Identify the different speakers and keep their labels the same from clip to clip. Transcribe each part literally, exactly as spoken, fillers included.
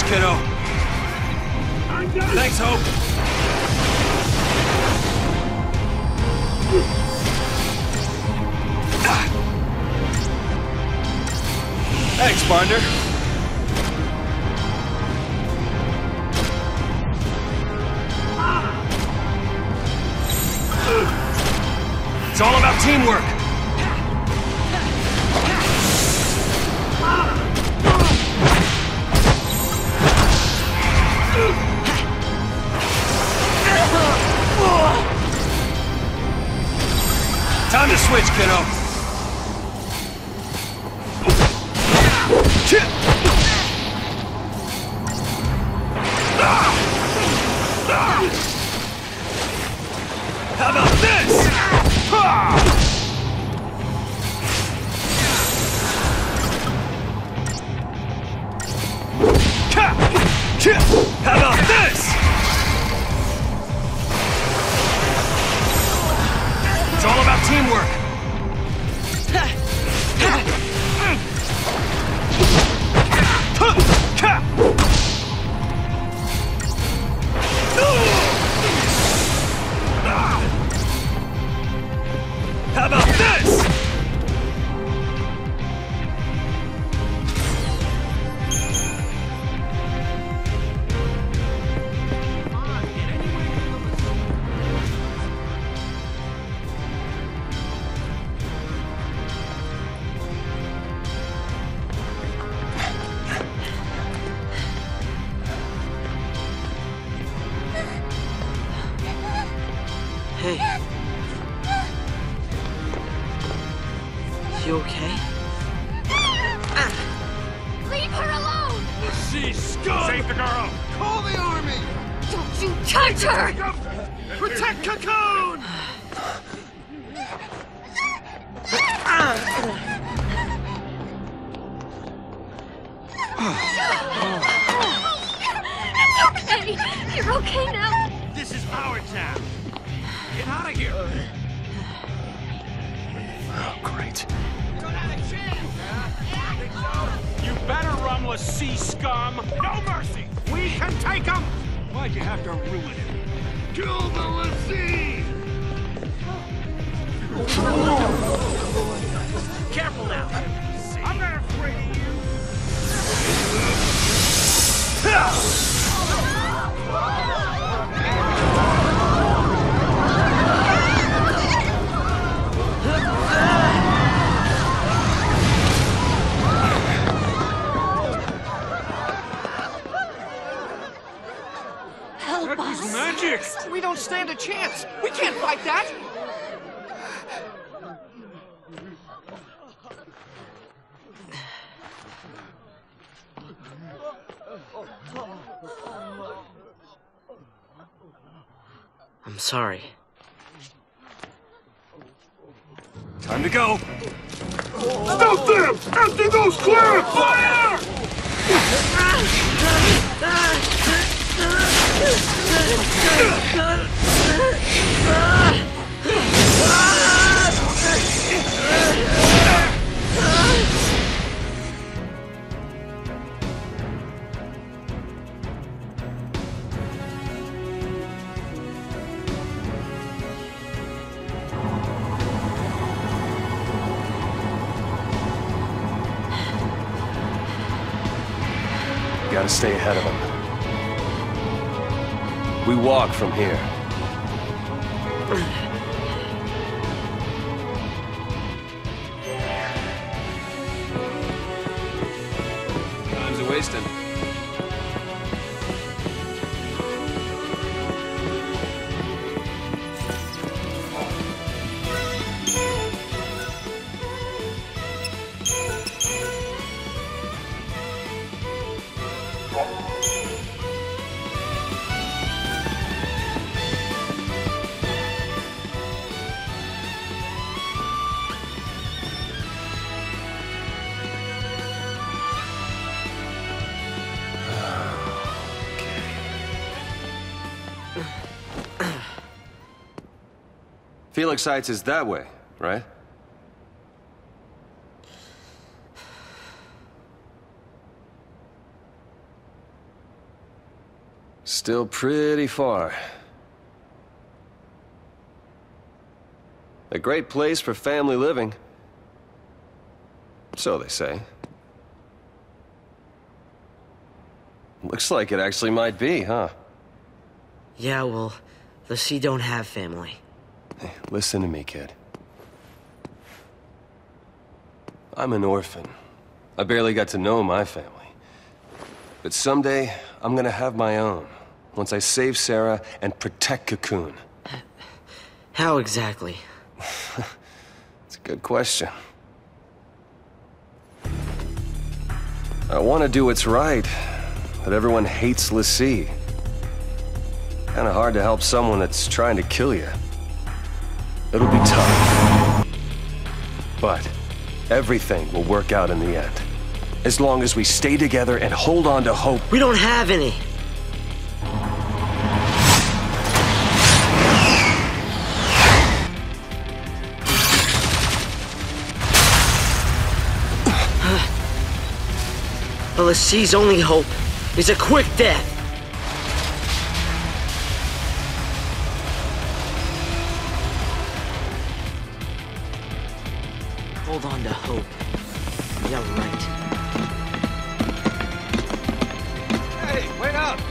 Speaker 1: kiddo. Thanks, Hope. Thanks, partner. It's all about teamwork. Time to switch, kiddo. How about this? How about this? It's all about teamwork. How about this?
Speaker 2: Hey. You okay?
Speaker 3: Leave her alone!
Speaker 1: She's scum! Save the girl!
Speaker 4: Call the army!
Speaker 3: Don't you touch her!
Speaker 1: Protect Cocoon!
Speaker 3: It's okay! You're okay now!
Speaker 1: This is our town! Get out of here! Oh, great.
Speaker 4: You don't have a chance!
Speaker 1: You better run with sea scum! No mercy! We can take them! Why'd you have to ruin it? Kill the Lassie! Careful now! I'm not afraid of you!
Speaker 3: Help us!
Speaker 1: Magic!
Speaker 4: We don't stand a chance! We can't fight that!
Speaker 2: I'm sorry.
Speaker 1: Time to go!
Speaker 5: Stop them! Empty those clear! Fire!
Speaker 1: Gotta stay ahead of them. We walk from here. Time's a wasting. Felix Heights is that way, right?
Speaker 6: still pretty far. A great place for family living. So they say. Looks like it actually might be, huh?
Speaker 2: Yeah, well, the Sea don't have family.
Speaker 6: Hey, listen to me, kid. I'm an orphan. I barely got to know my family. But someday, I'm gonna have my own. Once I save Sarah and protect Cocoon.
Speaker 2: How exactly?
Speaker 6: It's a good question. I want to do what's right, but everyone hates l'Cie. Kinda hard to help someone that's trying to kill you. It'll be tough. But everything will work out in the end. As long as we stay together and hold on to hope.
Speaker 2: We don't have any! Well, l'Cie's only hope is a quick death. Hold on to hope. Yeah, right.
Speaker 6: Hey, wait up!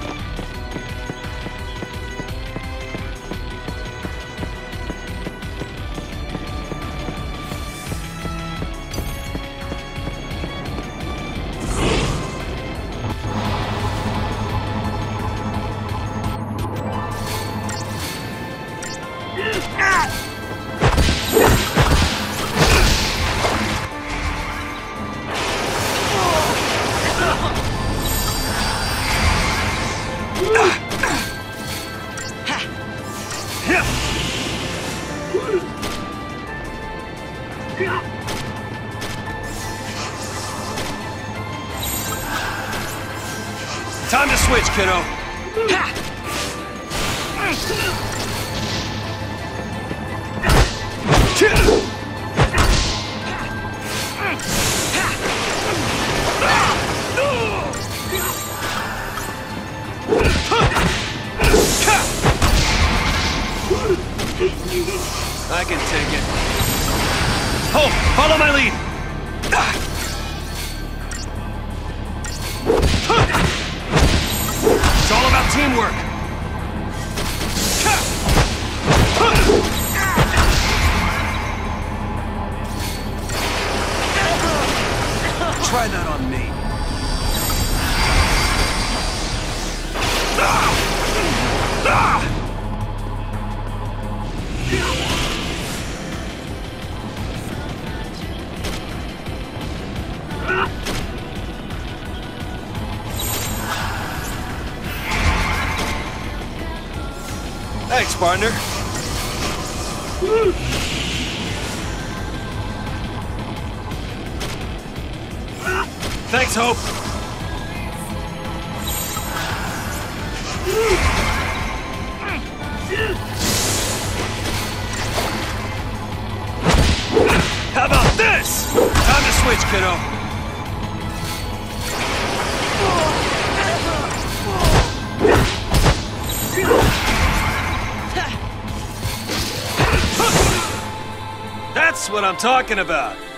Speaker 5: Time to switch, kiddo.
Speaker 6: I can take it.
Speaker 5: Hope, follow my lead. It's all about teamwork.
Speaker 6: Try that on me. Thanks, partner.
Speaker 5: Thanks, Hope. How about this? Time to switch, kiddo. That's what I'm talking about.